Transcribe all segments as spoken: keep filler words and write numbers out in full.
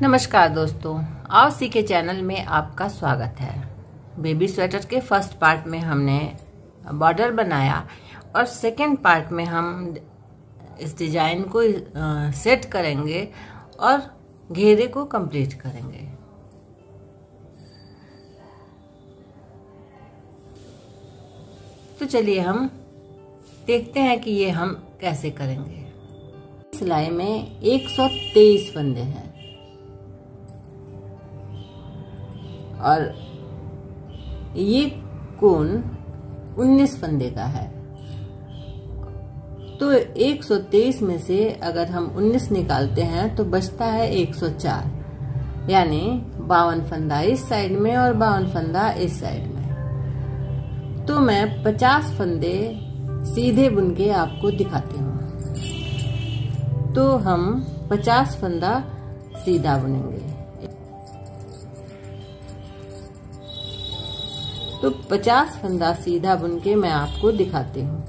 नमस्कार दोस्तों, आओ सीखे चैनल में आपका स्वागत है। बेबी स्वेटर के फर्स्ट पार्ट में हमने बॉर्डर बनाया और सेकेंड पार्ट में हम इस डिजाइन को सेट करेंगे और घेरे को कंप्लीट करेंगे। तो चलिए हम देखते हैं कि ये हम कैसे करेंगे। सिलाई में एक सौ तेईस फंदे हैं और ये कोन उन्नीस फंदे का है। तो एक सौ तेईस में से अगर हम उन्नीस निकालते हैं तो बचता है एक सौ चार, यानी बावन फंदा इस साइड में और बावन फंदा इस साइड में। तो मैं पचास फंदे सीधे बुन के आपको दिखाती हूँ। तो हम पचास फंदा सीधा बुनेंगे। तो पचास फंदा सीधा बुन के मैं आपको दिखाती हूँ।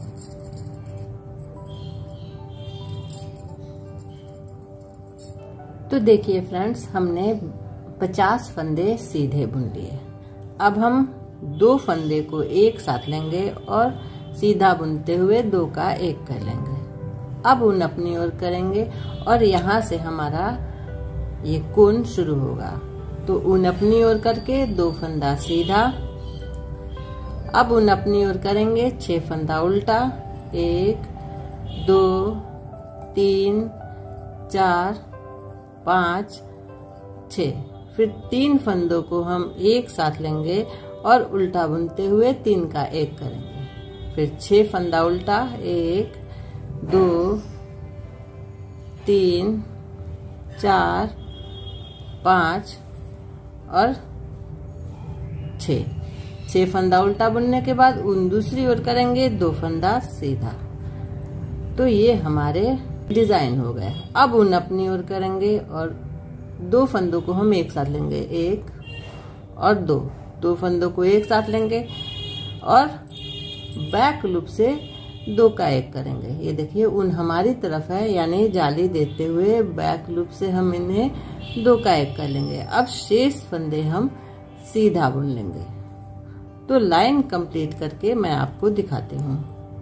तो देखिए फ्रेंड्स, हमने पचास फंदे सीधे बुन लिए। अब हम दो फंदे को एक साथ लेंगे और सीधा बुनते हुए दो का एक कर लेंगे। अब ऊन अपनी ओर करेंगे और यहाँ से हमारा ये कोन शुरू होगा। तो ऊन अपनी ओर करके दो फंदा सीधा। अब ऊन अपनी ओर करेंगे छह फंदा उल्टा, एक दो तीन चार पाँच छः। फिर तीन फंदों को हम एक साथ लेंगे और उल्टा बुनते हुए तीन का एक करेंगे। फिर छह फंदा उल्टा, एक दो तीन चार पाँच और छः। छह फंदा उल्टा बुनने के बाद ऊन दूसरी ओर करेंगे, दो फंदा सीधा। तो ये हमारे डिजाइन हो गए। अब ऊन अपनी ओर करेंगे और दो फंदों को हम एक साथ लेंगे, एक और दो। दो फंदों को एक साथ लेंगे और बैक लूप से दो का एक करेंगे। ये देखिए ऊन हमारी तरफ है, यानी जाली देते हुए बैक लूप से हम इन्हें दो का एक कर लेंगे। अब शेष फंदे हम सीधा बुन लेंगे। तो लाइन कंप्लीट करके मैं आपको दिखाती हूँ।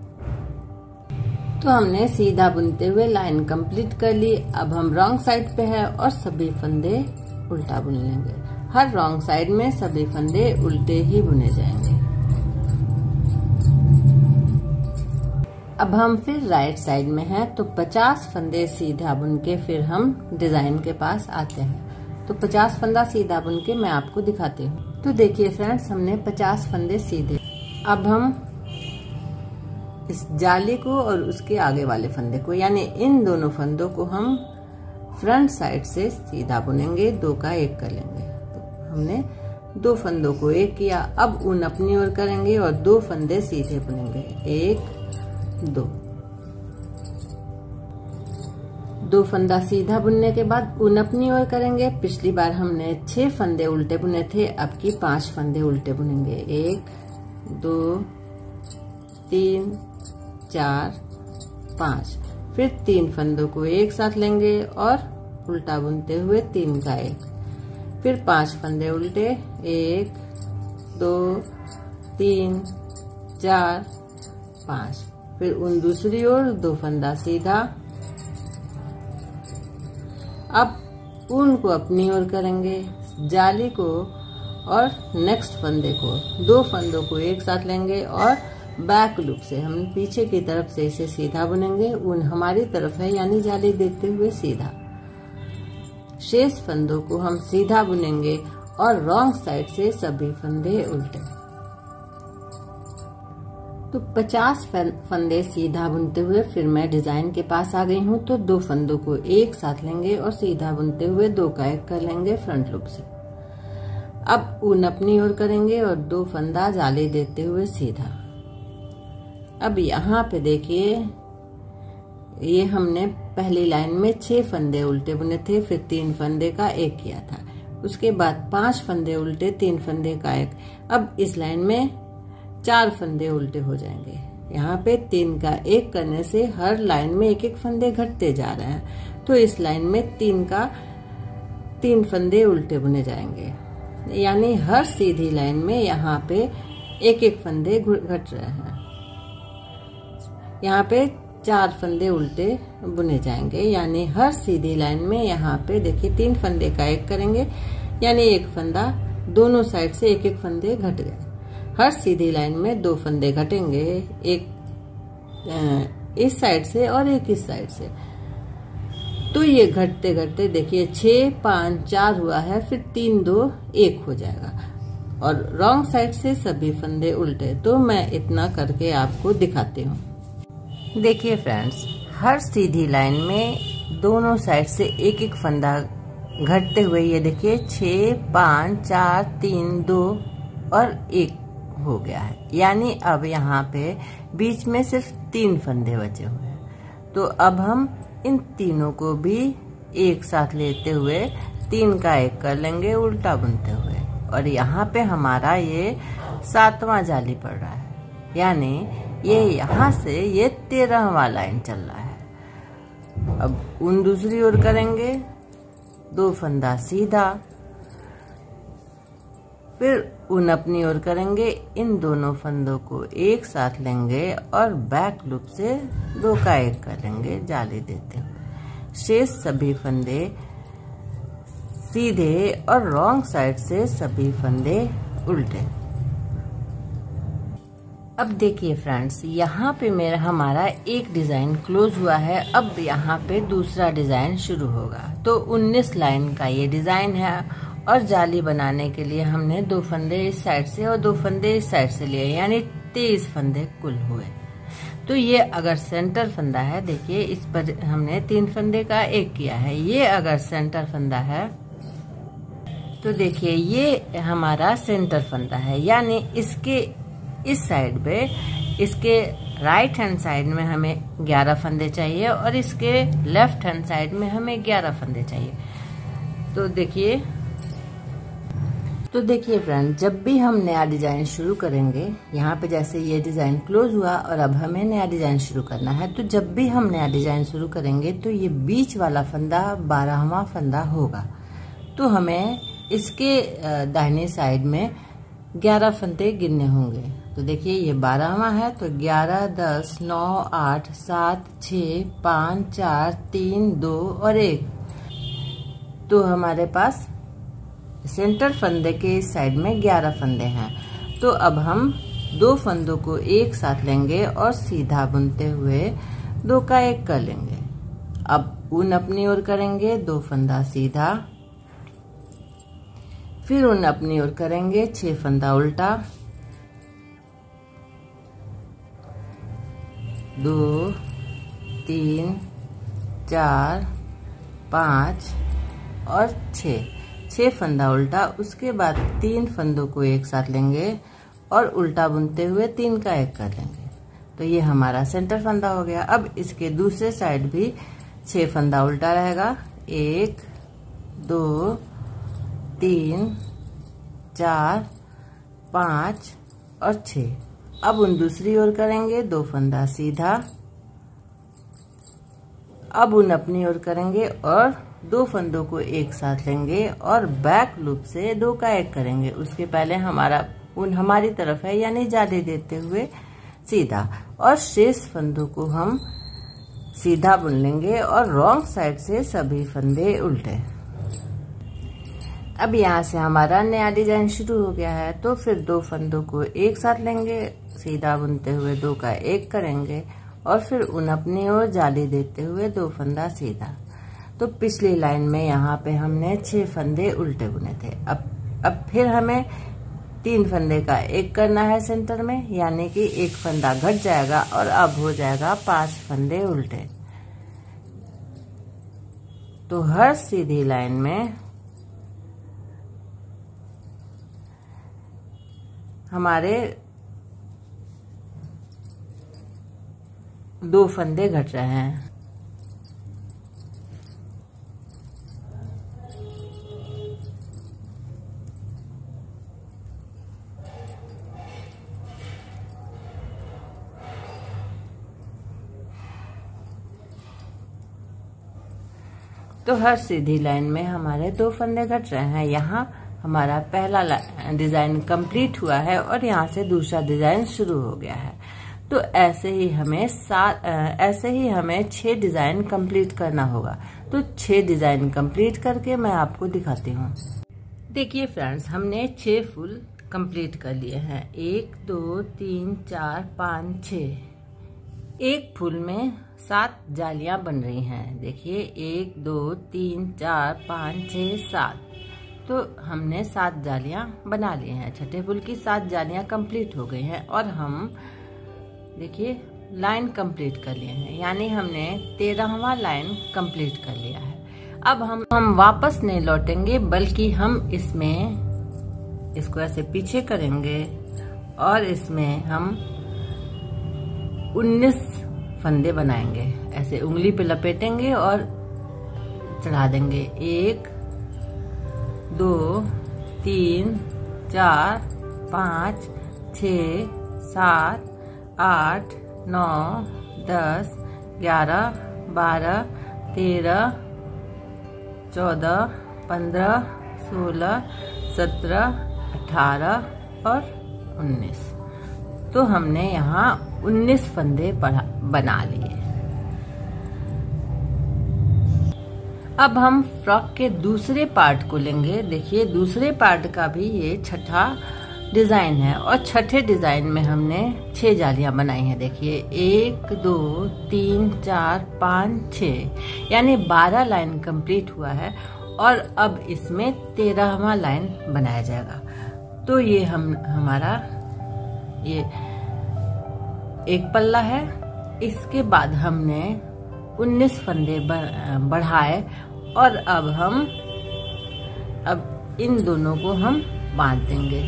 तो हमने सीधा बुनते हुए लाइन कंप्लीट कर ली। अब हम रॉन्ग साइड पे है और सभी फंदे उल्टा बुन लेंगे। हर रॉन्ग साइड में सभी फंदे उल्टे ही बुने जाएंगे। अब हम फिर राइट साइड में हैं, तो पचास फंदे सीधा बुन के फिर हम डिजाइन के पास आते हैं। तो पचास फंदा सीधा बुन के मैं आपको दिखाती हूँ। तो देखिए फ्रेंड्स, हमने पचास फंदे सीधे। अब हम इस जाली को और उसके आगे वाले फंदे को, यानी इन दोनों फंदों को हम फ्रंट साइड से सीधा बुनेंगे, दो का एक कर लेंगे। तो हमने दो फंदों को एक किया। अब ऊन अपनी ओर करेंगे और दो फंदे सीधे बुनेंगे, एक दो। दो फंदा सीधा बुनने के बाद ऊन अपनी ओर करेंगे। पिछली बार हमने छह फंदे उल्टे बुने थे, अब की पांच फंदे उल्टे बुनेंगे, एक दो तीन चार पाँच। फिर तीन फंदों को एक साथ लेंगे और उल्टा बुनते हुए तीन का एक। फिर पांच फंदे उल्टे, एक दो तीन चार पाँच। फिर ऊन दूसरी ओर, दो फंदा सीधा। अब ऊन को अपनी ओर करेंगे, जाली को और नेक्स्ट फंदे को, दो फंदों को एक साथ लेंगे और बैक लूप से हम पीछे की तरफ से इसे सीधा बुनेंगे। ऊन हमारी तरफ है, यानी जाली देते हुए सीधा। शेष फंदों को हम सीधा बुनेंगे और रॉन्ग साइड से सभी फंदे उल्टे। तो पचास फंदे सीधा बुनते हुए फिर मैं डिजाइन के पास आ गई हूँ। तो दो फंदों को एक साथ लेंगे और सीधा बुनते हुए दो का एक कर लेंगे फ्रंट लूप से। अब ऊन अपनी ओर करेंगे और दो फंदा जाली देते हुए सीधा। अब यहाँ पे देखिए, ये हमने पहली लाइन में छह फंदे उल्टे बुने थे, फिर तीन फंदे का एक किया था। उसके बाद पांच फंदे उल्टे, तीन फंदे का एक। अब इस लाइन में चार फंदे उल्टे हो जाएंगे। यहाँ पे तीन का एक करने से हर लाइन में एक एक फंदे घटते जा रहे हैं। तो इस लाइन में तीन का तीन फंदे उल्टे बुने जाएंगे, यानी हर सीधी लाइन में यहाँ पे एक एक फंदे घट रहे हैं। यहाँ पे चार फंदे उल्टे बुने जाएंगे, यानी हर सीधी लाइन में यहाँ पे देखिए तीन फंदे का एक करेंगे, यानी एक फंदा दोनों साइड से एक एक फंदे घट गए। हर सीधी लाइन में दो फंदे घटेंगे, एक इस साइड से और एक इस साइड से। तो ये घटते घटते देखिए छः पाँच चार हुआ है, फिर तीन दो एक हो जाएगा और रॉन्ग साइड से सभी फंदे उल्टे। तो मैं इतना करके आपको दिखाती हूँ। देखिए फ्रेंड्स, हर सीधी लाइन में दोनों साइड से एक एक फंदा घटते हुए ये देखिए छः पाँच चार तीन दो और एक हो गया है, यानी अब यहाँ पे बीच में सिर्फ तीन फंदे बचे हुए हैं। तो अब हम इन तीनों को भी एक साथ लेते हुए तीन का एक कर लेंगे उल्टा बुनते हुए, और यहाँ पे हमारा ये सातवां जाली पड़ रहा है, यानी ये यहाँ से ये तेरहवां लाइन चल रहा है। अब उन दूसरी ओर करेंगे, दो फंदा सीधा, फिर उन अपनी ओर करेंगे, इन दोनों फंदों को एक साथ लेंगे और बैक लूप से दो का एक कर लेंगे जाली देते हुए। शेष सभी फंदे सीधे और रॉन्ग साइड से सभी फंदे उल्टे। अब देखिए फ्रेंड्स, यहाँ पे मेरा हमारा एक डिजाइन क्लोज हुआ है। अब यहाँ पे दूसरा डिजाइन शुरू होगा। तो उन्नीस लाइन का ये डिजाइन है और जाली बनाने के लिए हमने दो फंदे इस साइड से और दो फंदे इस साइड से लिए, यानी तेईस फंदे कुल हुए। तो ये अगर सेंटर फंदा है, देखिए इस पर हमने तीन फंदे का एक किया है। ये अगर सेंटर फंदा है तो देखिए ये हमारा सेंटर फंदा है, यानी इसके इस साइड पे, इसके राइट हैंड साइड में हमें ग्यारह फंदे चाहिए और इसके लेफ्ट हैंड साइड में हमें ग्यारह फंदे चाहिए। तो देखिए तो देखिए फ्रेंड, जब भी हम नया डिजाइन शुरू करेंगे, यहाँ पे जैसे ये डिजाइन क्लोज हुआ और अब हमें नया डिजाइन शुरू करना है, तो जब भी हम नया डिजाइन शुरू करेंगे तो ये बीच वाला फंदा बारहवां फंदा होगा। तो हमें इसके दाहिने साइड में ग्यारह फंदे गिनने होंगे। तो देखिए ये बारहवां है, तो ग्यारह दस नौ आठ सात छः पाँच चार तीन दो और एक। तो हमारे पास सेंटर फंदे के इस साइड में ग्यारह फंदे हैं। तो अब हम दो फंदों को एक साथ लेंगे और सीधा बुनते हुए दो का एक कर लेंगे। अब ऊन अपनी ओर करेंगे, दो फंदा सीधा, फिर ऊन अपनी ओर करेंगे, छह फंदा उल्टा, दो तीन चार पाँच और छः छह फंदा उल्टा। उसके बाद तीन फंदों को एक साथ लेंगे और उल्टा बुनते हुए तीन का एक कर लेंगे। तो ये हमारा सेंटर फंदा हो गया। अब इसके दूसरे साइड भी छह फंदा उल्टा रहेगा, एक दो तीन चार पाँच और छः। अब उन दूसरी ओर करेंगे, दो फंदा सीधा, अब उन अपनी ओर करेंगे और दो फंदों को एक साथ लेंगे और बैक लूप से दो का एक करेंगे। उसके पहले हमारा ऊन हमारी तरफ है, यानी जाली देते हुए सीधा, और शेष फंदों को हम सीधा बुन लेंगे और रॉन्ग साइड से सभी फंदे उल्टे। अब यहाँ से हमारा नया डिजाइन शुरू हो गया है। तो फिर दो फंदों को एक साथ लेंगे, सीधा बुनते हुए दो का एक करेंगे और फिर ऊन अपनी ओर जाली देते हुए दो फंदा सीधा। तो पिछली लाइन में यहाँ पे हमने छह फंदे उल्टे बुने थे। अब अब फिर हमें तीन फंदे का एक करना है सेंटर में, यानी कि एक फंदा घट जाएगा और अब हो जाएगा पांच फंदे उल्टे। तो हर सीधी लाइन में हमारे दो फंदे घट रहे हैं। तो हर सीधी लाइन में हमारे दो फंदे घट रहे हैं। यहाँ हमारा पहला डिजाइन कंप्लीट हुआ है और यहाँ से दूसरा डिजाइन शुरू हो गया है। तो ऐसे ही हमें सात ऐसे ही हमें छह डिजाइन कंप्लीट करना होगा। तो छह डिजाइन कंप्लीट करके मैं आपको दिखाती हूँ। देखिए फ्रेंड्स, हमने छह फूल कंप्लीट कर लिए हैं। एक दो तीन चार पाँच छः। एक फूल में सात जालियां बन रही हैं। देखिए एक दो तीन चार पाँच छः सात। तो हमने सात जालियां बना ली हैं। छठे फूल की सात जालियां कंप्लीट हो गई हैं और हम देखिए लाइन कंप्लीट कर लिए हैं, यानी हमने तेरहवां लाइन कंप्लीट कर लिया है। अब हम हम वापस नहीं लौटेंगे, बल्कि हम इसमें इसको ऐसे पीछे करेंगे और इसमें हम उन्नीस फंदे बनाएंगे। ऐसे उंगली पे लपेटेंगे और चढ़ा देंगे। एक दो तीन चार पाँच छ सात आठ नौ दस ग्यारह बारह तेरह चौदह पंद्रह सोलह सत्रह अठारह और उन्नीस। तो हमने यहाँ उन्नीस फंदे बना लिए। अब हम फ्रॉक के दूसरे पार्ट को लेंगे। देखिए दूसरे पार्ट का भी ये छठा डिजाइन है और छठे डिजाइन में हमने छह जालियां बनाई हैं। देखिए एक दो तीन चार पाँच छः, यानी बारह लाइन कंप्लीट हुआ है और अब इसमें तेरहवां लाइन बनाया जाएगा। तो ये हम हमारा ये एक पल्ला है। इसके बाद हमने उन्नीस फंदे बढ़ाए और अब हम अब इन दोनों को हम बांध देंगे।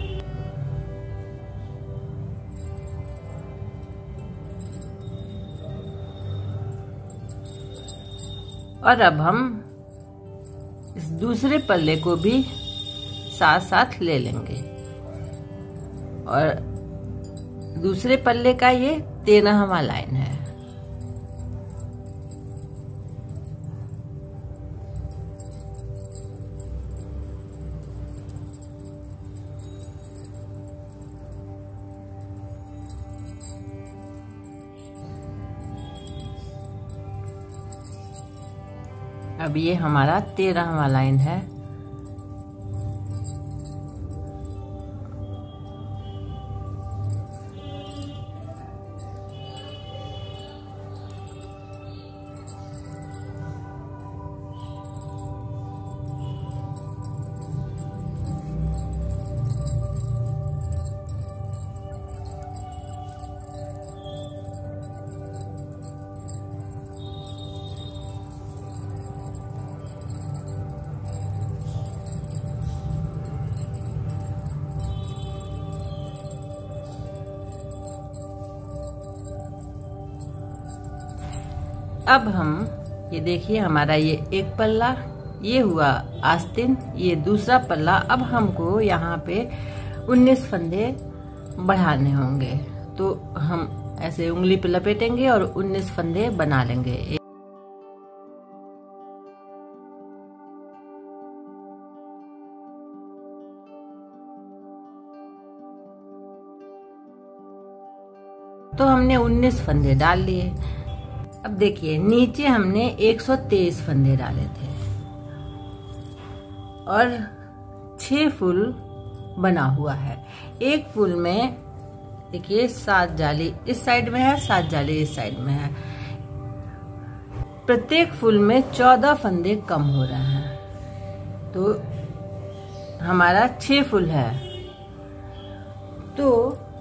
और अब हम इस दूसरे पल्ले को भी साथ साथ ले लेंगे और दूसरे पल्ले का ये तेरहवां लाइन है। अब ये हमारा तेरहवां लाइन है। अब हम ये देखिए हमारा ये एक पल्ला ये हुआ आस्तीन, ये दूसरा पल्ला। अब हमको यहाँ पे उन्नीस फंदे बढ़ाने होंगे। तो हम ऐसे उंगली पे लपेटेंगे और उन्नीस फंदे बना लेंगे। तो हमने उन्नीस फंदे डाल लिए। अब देखिए नीचे हमने एक सौ तेईस फंदे डाले थे और छह फूल बना हुआ है। एक फूल में देखिए सात जाली इस साइड में है, सात जाली इस साइड में है। प्रत्येक फूल में चौदह फंदे कम हो रहे हैं। तो हमारा छह फूल है तो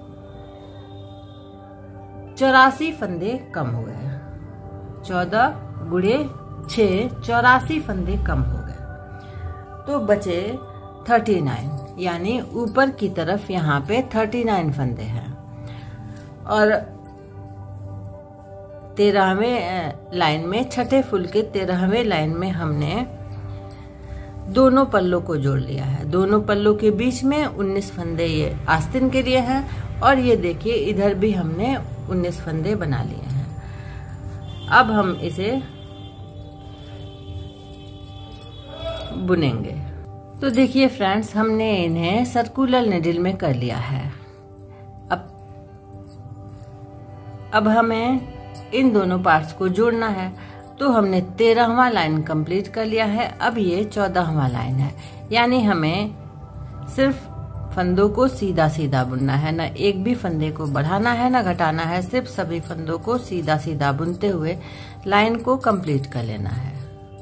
चौरासी फंदे कम हुए हैं। चौदह गुड़े छः चौरासी फंदे कम हो गए। तो बचे थर्टी नाइन, यानी ऊपर की तरफ यहाँ पे थर्टी नाइन फंदे हैं। और तेरहवें लाइन में छठे फूल के तेरहवें लाइन में हमने दोनों पल्लों को जोड़ लिया है। दोनों पल्लों के बीच में उन्नीस फंदे ये आस्तीन के लिए है और ये देखिए इधर भी हमने उन्नीस फंदे बना लिए हैं। अब हम इसे बुनेंगे। तो देखिए फ्रेंड्स, हमने इन्हें सर्कुलर निडल में कर लिया है। अब अब हमें इन दोनों पार्ट्स को जोड़ना है। तो हमने तेरहवां लाइन कंप्लीट कर लिया है। अब ये चौदहवां लाइन है, यानी हमें सिर्फ फंदों को सीधा सीधा बुनना है, ना एक भी फंदे को बढ़ाना है ना घटाना है। सिर्फ सभी फंदों को सीधा सीधा बुनते हुए लाइन को कंप्लीट कर लेना है।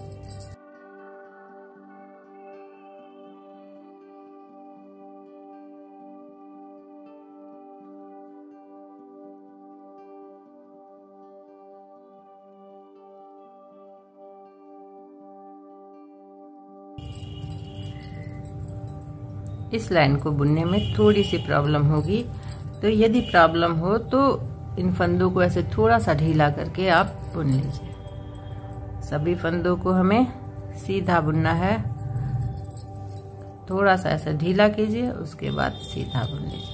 इस लाइन को बुनने में थोड़ी सी प्रॉब्लम होगी, तो यदि प्रॉब्लम हो तो इन फंदों को ऐसे थोड़ा सा ढीला करके आप बुन लीजिए। सभी फंदों को हमें सीधा बुनना है। थोड़ा सा ऐसा ढीला कीजिए, उसके बाद सीधा बुन लीजिए।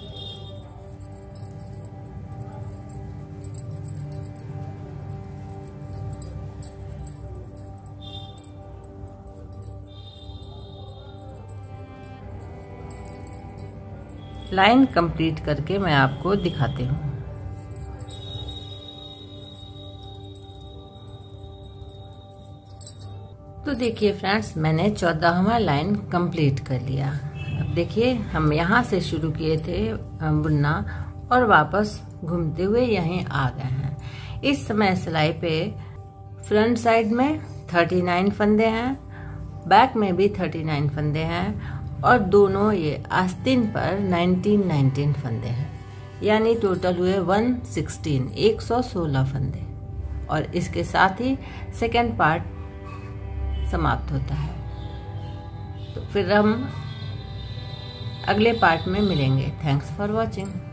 लाइन कंप्लीट करके मैं आपको दिखाती हूँ। तो देखिए फ्रेंड्स, मैंने चौदहवां लाइन कंप्लीट कर लिया। अब देखिए, हम यहाँ से शुरू किए थे बुनना और वापस घूमते हुए यहीं आ गए हैं। इस समय सिलाई पे फ्रंट साइड में उनतालीस फंदे हैं, बैक में भी उनतालीस फंदे हैं और दोनों ये आस्तीन पर उन्नीस उन्नीस फंदे हैं, यानी टोटल हुए एक सौ सोलह एक सौ सोलह फंदे। और इसके साथ ही सेकेंड पार्ट समाप्त होता है। तो फिर हम अगले पार्ट में मिलेंगे। Thanks for watching.